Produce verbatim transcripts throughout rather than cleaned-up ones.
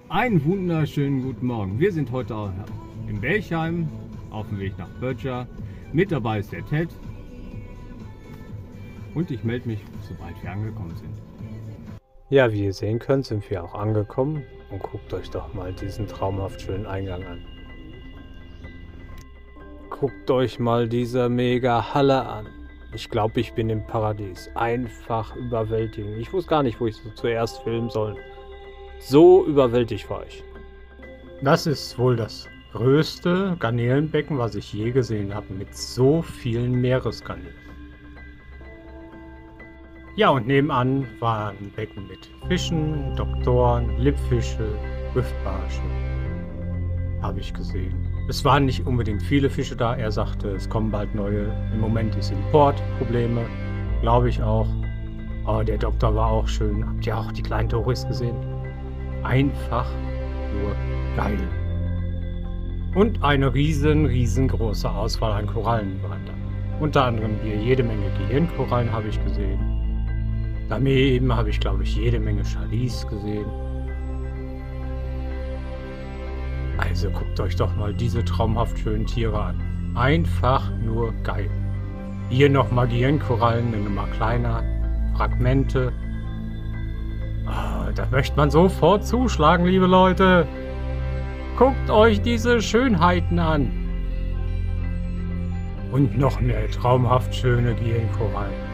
Einen wunderschönen guten Morgen. Wir sind heute in Belchheim auf dem Weg nach Böttcher. Mit dabei ist der Ted. Und ich melde mich, sobald wir angekommen sind. Ja, wie ihr sehen könnt, sind wir auch angekommen. Und guckt euch doch mal diesen traumhaft schönen Eingang an. Guckt euch mal diese mega Halle an. Ich glaube, ich bin im Paradies. Einfach überwältigend. Ich wusste gar nicht, wo ich so zuerst filmen soll. So überwältigt war ich. Das ist wohl das größte Garnelenbecken, was ich je gesehen habe, mit so vielen Meeresgarnelen. Ja, und nebenan war ein Becken mit Fischen, Doktoren, Lippfische, Riffbarsche. Habe ich gesehen. Es waren nicht unbedingt viele Fische da. Er sagte, es kommen bald neue. Im Moment ist Importprobleme, glaube ich auch. Aber der Doktor war auch schön. Habt ihr auch die kleinen Toris gesehen? Einfach nur geil. Und eine riesen, riesengroße Auswahl an Korallen waren da. Unter anderem hier jede Menge Gehirnkorallen habe ich gesehen. Daneben habe ich, glaube ich, jede Menge Chalice gesehen. Also guckt euch doch mal diese traumhaft schönen Tiere an. Einfach nur geil. Hier nochmal Gehirnkorallen, eine Nummer kleiner, Fragmente. Oh, da möchte man sofort zuschlagen, liebe Leute. Guckt euch diese Schönheiten an. Und noch mehr traumhaft schöne Gehirnkorallen.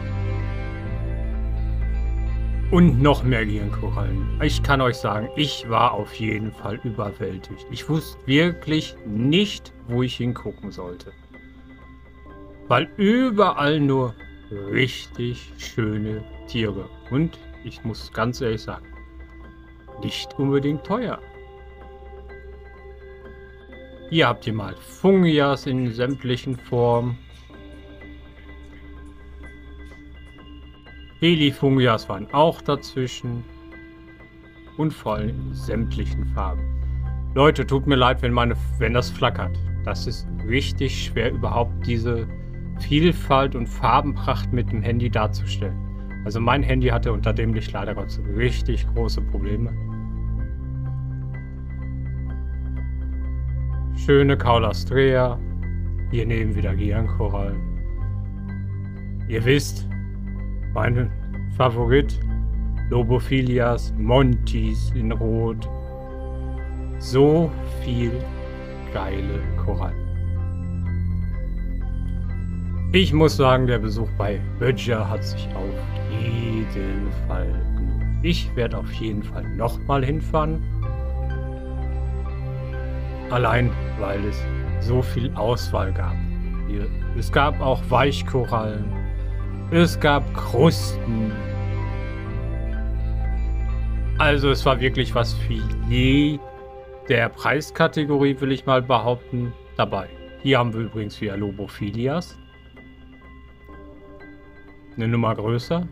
Und noch mehr Gehirnkorallen. Ich kann euch sagen, ich war auf jeden Fall überwältigt. Ich wusste wirklich nicht, wo ich hingucken sollte. Weil überall nur richtig schöne Tiere. Und ich muss ganz ehrlich sagen, nicht unbedingt teuer. Hier habt ihr mal Fungias in sämtlichen Formen. Helifungias waren auch dazwischen. Und vor allem in sämtlichen Farben. Leute, tut mir leid, wenn, meine, wenn das flackert. Das ist richtig schwer, überhaupt diese Vielfalt und Farbenpracht mit dem Handy darzustellen. Also mein Handy hatte unter dem Licht leider Gottes richtig große Probleme. Schöne Caulastrea. Hier neben wieder Gehirnkorallen. Ihr wisst, mein Favorit, Lobophilias, Montis in Rot. So viel geile Korallen. Ich muss sagen, der Besuch bei Böttcher hat sich auf jeden Fall gelohnt. Ich werde auf jeden Fall nochmal hinfahren. Allein, weil es so viel Auswahl gab. Hier, es gab auch Weichkorallen. Es gab Krusten. Also es war wirklich was für jede Preiskategorie, will ich mal behaupten, dabei. Hier haben wir übrigens wieder Lobophilias. Eine Nummer größer.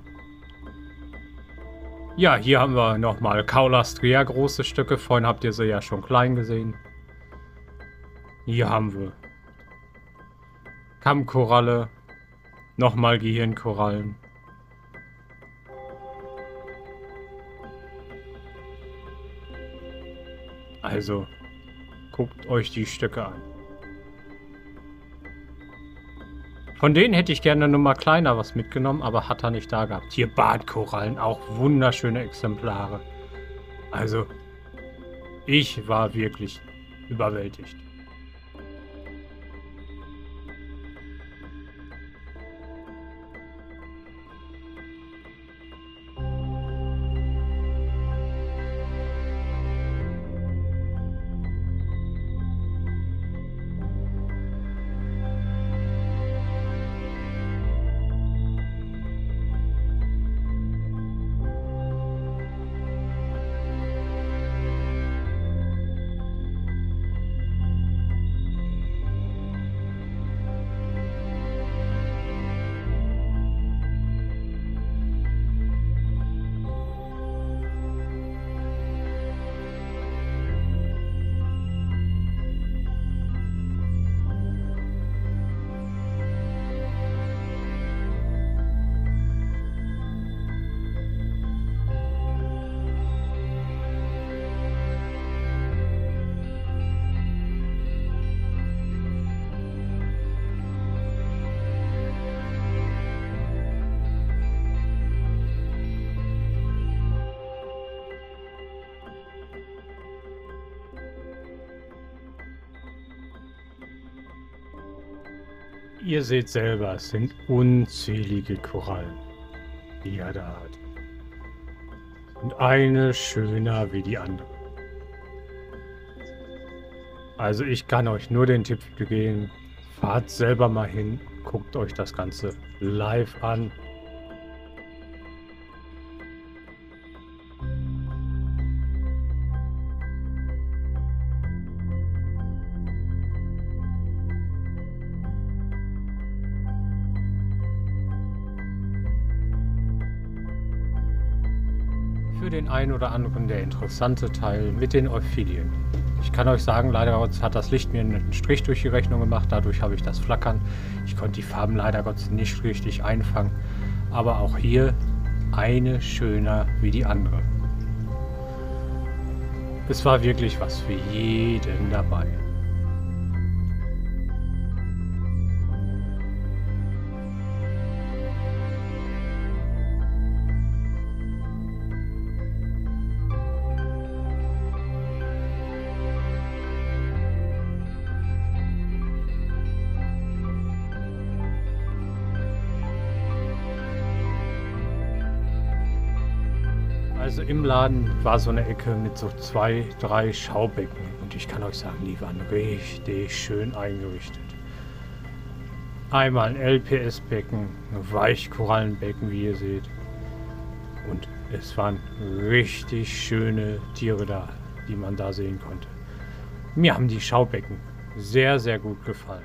Ja, hier haben wir nochmal Caulastrea, große Stücke. Vorhin habt ihr sie ja schon klein gesehen. Hier haben wir Kammkoralle. Nochmal Gehirnkorallen. Also, guckt euch die Stücke an. Von denen hätte ich gerne eine Nummer kleiner was mitgenommen, aber hat er nicht da gehabt. Hier Bartkorallen, auch wunderschöne Exemplare. Also, ich war wirklich überwältigt. Ihr seht selber, es sind unzählige Korallen, die er da hat. Und eine schöner wie die andere. Also ich kann euch nur den Tipp geben, fahrt selber mal hin, guckt euch das Ganze live an. Für den einen oder anderen der interessante Teil mit den Euphilien. Ich kann euch sagen, leider Gottes hat das Licht mir einen Strich durch die Rechnung gemacht, dadurch habe ich das Flackern. Ich konnte die Farben leider Gottes nicht richtig einfangen, aber auch hier eine schöner wie die andere. Es war wirklich was für jeden dabei. Also im Laden war so eine Ecke mit so zwei, drei Schaubecken und ich kann euch sagen, die waren richtig schön eingerichtet. Einmal ein L P S-Becken, ein Weichkorallenbecken, wie ihr seht. Und es waren richtig schöne Tiere da, die man da sehen konnte. Mir haben die Schaubecken sehr, sehr gut gefallen.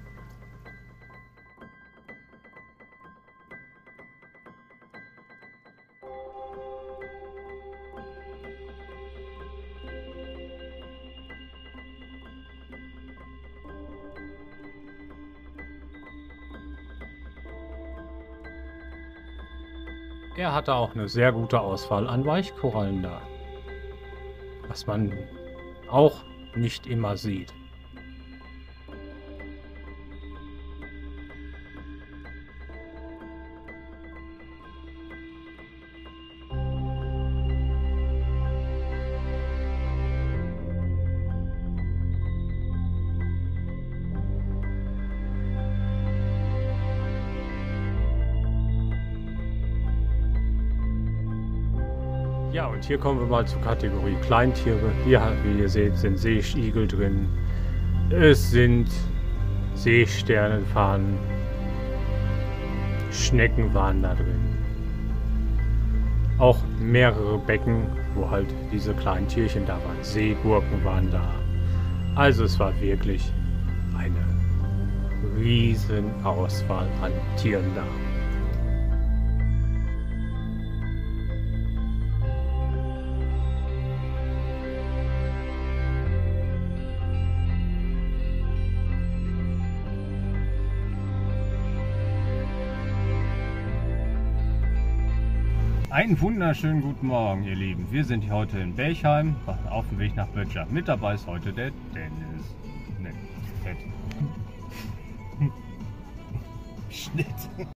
Er hatte auch eine sehr gute Auswahl an Weichkorallen da, was man auch nicht immer sieht. Ja, und hier kommen wir mal zur Kategorie Kleintiere. Hier, wie ihr seht, sind Seeigel drin. Es sind Seesternenfarnen. Schnecken waren da drin. Auch mehrere Becken, wo halt diese kleinen Tierchen da waren. Seegurken waren da. Also es war wirklich eine riesen Auswahl an Tieren da. Einen wunderschönen guten Morgen, ihr Lieben. Wir sind hier heute in Belchheim auf dem Weg nach Böttcher. Mit dabei ist heute der Dennis. Ne, Ted. Schnitt.